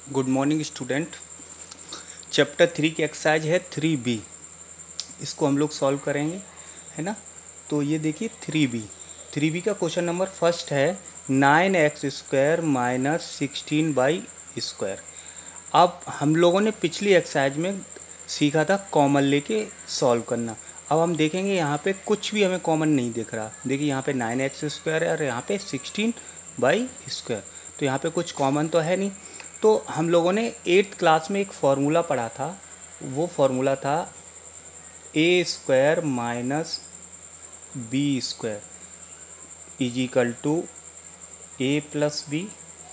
Good morning student. Chapter 3 की exercise है 3B। इसको हम लोग सॉल्व करेंगे, है ना। तो ये देखिए 3B का क्वेश्चन नंबर फर्स्ट है 9x² माइनस 16y²। अब हम लोगों ने पिछली एक्सरसाइज में सीखा था कॉमन लेके सॉल्व करना। अब हम देखेंगे यहाँ पे कुछ भी हमें कॉमन नहीं दिख रहा। देखिए यहाँ पे 9x² है और यहाँ पे 16y²। तो यहाँ पे कुछ कॉमन तो है नहीं। तो हम लोगों ने 8th क्लास में एक फार्मूला पढ़ा था। वो फार्मूला था a² minus b² is equal to a plus B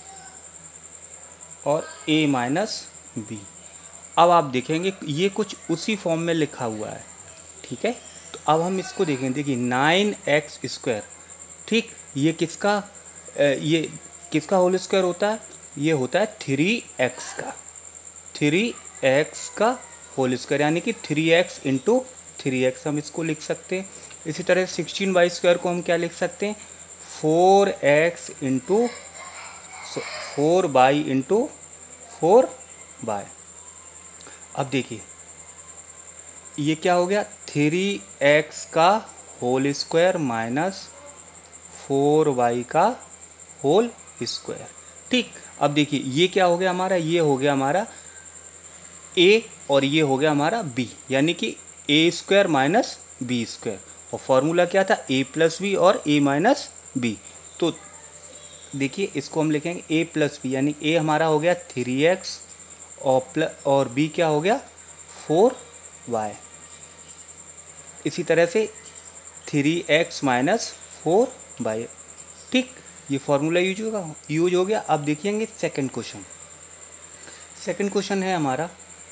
और a माइनस बी। अब आप देखेंगे ये कुछ उसी फॉर्म में लिखा हुआ है, ठीक है। तो अब हम इसको देखेंगे। देखिए 9x², ठीक, ये किसका होल स्क्वायर होता है? ये होता है 3x का, 3x का होल स्क्वायर, यानी कि 3x इंटू 3x हम इसको लिख सकते हैं। इसी तरह 16y² को हम क्या लिख सकते हैं? 4x into 4y into 4y। अब देखिए ये क्या हो गया? 3x का होल स्क्वायर माइनस 4y का होल स्क्वायर, ठीक। अब देखिए ये क्या हो गया हमारा? ये हो गया हमारा a और ये हो गया हमारा b, यानी कि a² माइनस b²। और फॉर्मूला क्या था? a प्लस बी और a माइनस बी। तो देखिए इसको हम लिखेंगे a प्लस बी, यानी a हमारा हो गया 3x और b क्या हो गया? 4y। इसी तरह से 3x माइनस 4y, ठीक। ये फॉर्मूला यूज हो गया। अब देखिएंगे सेकंड क्वेश्चन। सेकंड क्वेश्चन है हमारा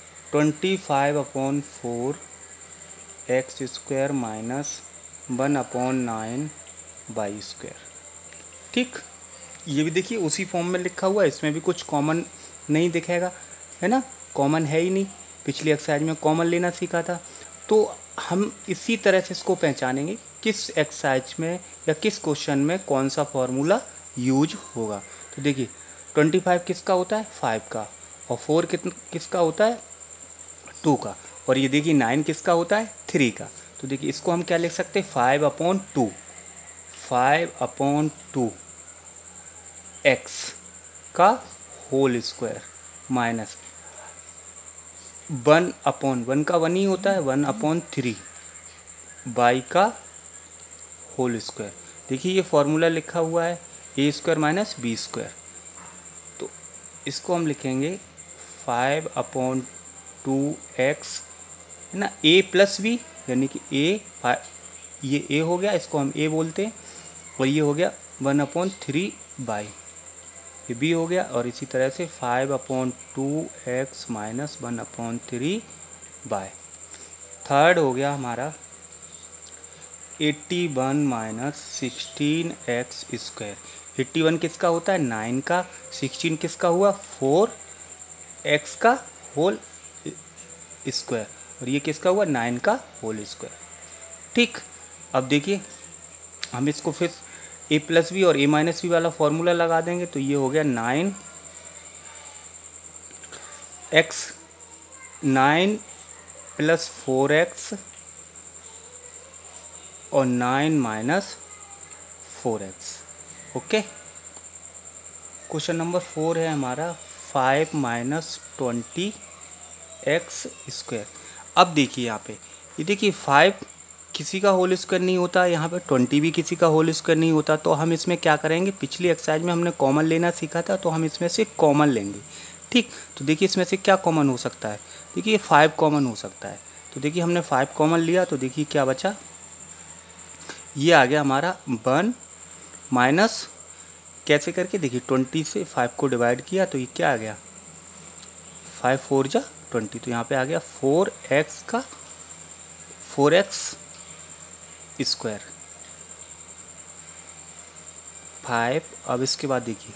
25/4 x² माइनस 1/9y², ठीक। ये भी देखिए उसी फॉर्म में लिखा हुआ है, इसमें भी कुछ कॉमन नहीं दिखेगा, है ना। कॉमन है ही नहीं, पिछली एक्सरसाइज में कॉमन लेना सीखा था। तो हम इसी तरह से इसको पहचानेंगे किस एक्सरसाइज में या किस क्वेश्चन में कौन सा फॉर्मूला यूज होगा। तो देखिए 25 किसका होता है? 5 का। और 4 किसका होता है? 2 का। और ये देखिए 9 किसका होता है? 3 का। तो देखिए इसको हम क्या लिख सकते हैं? 5/2 x का होल स्क्वायर माइनस 1/1 का 1 ही होता है, 1/3 y का होल स्क्वायर। देखिए ये फॉर्मूला लिखा हुआ है a² माइनस b²। तो इसको हम लिखेंगे 5/2x, है ना, a प्लस बी, यानी कि ये a हो गया, इसको हम a बोलते हैं। और ये हो गया 1/3y, ये b हो गया। और इसी तरह से 5/2x माइनस 1/3y। थर्ड हो गया हमारा 81 माइनस 16x²। 81 किसका होता है? 9 का। 16 किसका हुआ? 4x का होल स्क्वायर। और ये किसका हुआ? 9 का होल स्क्वायर, ठीक। अब देखिए हम इसको फिर a प्लस बी और a माइनस बी वाला फॉर्मूला लगा देंगे। तो ये हो गया 9 प्लस 4x और 9 minus 4x, okay. Question number 4 है हमारा 5 माइनस 20x²। अब देखिए यहाँ पे, ये देखिए 5 किसी का होल स्क्वायर नहीं होता, यहाँ पे 20 भी किसी का होल स्क्वायर नहीं होता। तो हम इसमें क्या करेंगे? पिछली एक्सरसाइज में हमने कॉमन लेना सीखा था, तो हम इसमें से कॉमन लेंगे, ठीक। तो देखिए इसमें से क्या कॉमन हो सकता है? देखिए 5 कॉमन हो सकता है। तो देखिए हमने 5 कॉमन लिया, तो देखिए क्या बचा? ये आ गया हमारा 1 माइनस, कैसे करके? देखिए 20 से 5 को डिवाइड किया तो ये क्या आ गया? 5 4 जा 20। तो यहाँ पे आ गया 4x² 5। अब इसके बाद देखिए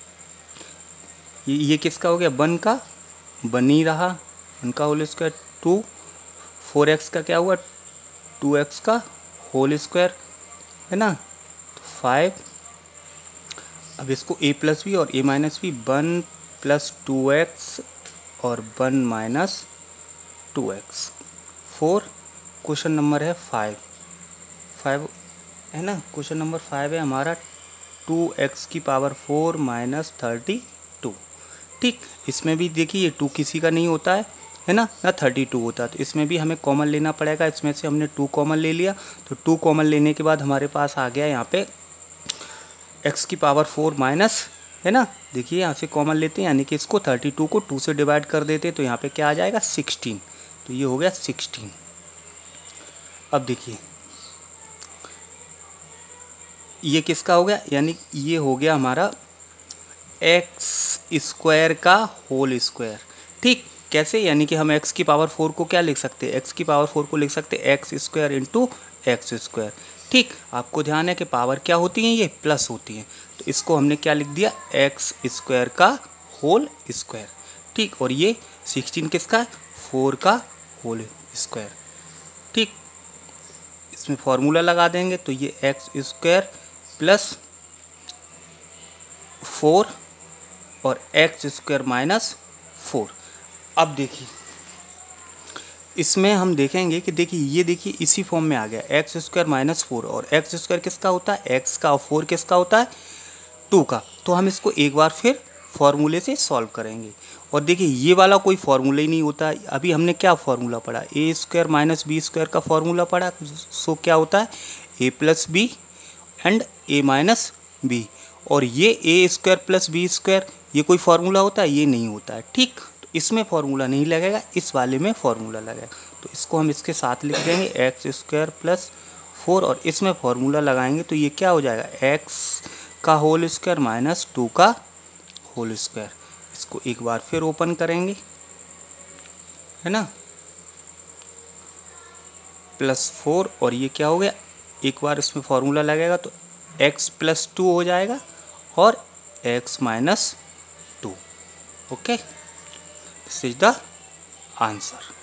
ये किसका हो गया? 1 का, बन ही रहा, 1 का होल स्क्वायर 2। 4x का क्या हुआ? 2x का होल स्क्वायर, है ना। तो 5। अब इसको a प्लस बी और a minus B 1 plus 2x और 1 माइनस 2x। 4 क्वेश्चन नंबर है 5 है ना। क्वेश्चन नंबर 5 है हमारा 2x की पावर 4 माइनस 32। ठीक, इसमें भी देखिए ये 2 किसी का नहीं होता है ना 32 होता है, तो इसमें भी हमें कॉमन लेना पड़ेगा। इसमें से हमने 2 कॉमन ले लिया, तो 2 कॉमन लेने के बाद हमारे पास आ गया यहाँ पे x की पावर 4 माइनस, है ना। देखिए यहाँ से कॉमन लेते हैं, यानी कि इसको 32 को 2 से डिवाइड कर देते, तो यहाँ पे क्या आ जाएगा 16, तो ये हो गया 16। अब देखिए ये किसका हो गया, यानी ये हो गया हमारा एक्स स्क्वायर का होल स्क्वायर। ठीक, कैसे, यानी कि हम x की पावर 4 को क्या लिख सकते हैं, x की पावर 4 को लिख सकते हैं X square into X square. ठीक, आपको ध्यान है कि पावर क्या होती हैं, ये प्लस होती हैं, तो इसको हमने क्या लिख दिया एक्स स्क्वायर का होल स्क्वायर। ठीक, और ये 16 किसका है, 4 का होल स्क्वायर। ठीक, इसमें फॉर्मूला लगा देंगे, तो ये एक्स स्क्वायर प्लस 4 और एक्स स्क्वायर माइनस 4। अब देखिए इसमें हम देखेंगे कि देखिए ये देखिए इसी फॉर्म में आ गया एक्स स्क्वायर माइनस 4, और एक्स स्क्वायर किसका होता है, एक्स का, और 4 किसका होता है, 2 का। तो हम इसको एक बार फिर फॉर्मूले से सॉल्व करेंगे, और देखिए ये वाला कोई फार्मूला ही नहीं होता है। अभी हमने क्या फार्मूला पढ़ा, A square minus B square का फार्मूला पढ़ा। सो क्या होता है A plus B and A minus B, और ये A square plus B square ये कोई फार्मूला होता है, ये नहीं होता है। ठीक, तो इसमें फार्मूला नहीं लगेगा, इस वाले में फार्मूला लगेगा, तो इसको हम इसके साथ लिख देंगे एक्स स्क्वायर प्लस 4, और इसमें फार्मूला लगाएंगे तो ये क्या हो जाएगा एक्स का होल स्क्वायर माइनस 2 का होल स्क्वायर। इसको एक बार फिर ओपन करेंगे, है ना, प्लस 4, और ये क्या हो गया, एक बार इसमें फार्मूला लगेगा तो x प्लस 2 हो जाएगा और x minus 2। Okay, this is the answer.